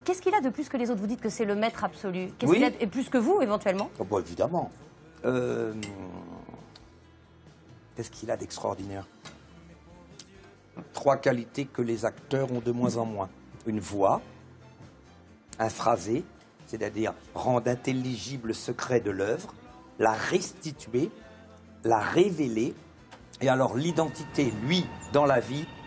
Qu'est-ce qu'il a de plus que les autres? Vous dites que c'est le maître absolu. Qu'est-ce Oui. qu'il a et plus que vous, éventuellement? Oh, bah, évidemment. Qu'est-ce qu'il a d'extraordinaire? 3 qualités que les acteurs ont de moins en moins. Une voix, un phrasé, c'est-à-dire rendre intelligible le secret de l'œuvre, la restituer, la révéler, et alors l'identité, lui, dans la vie,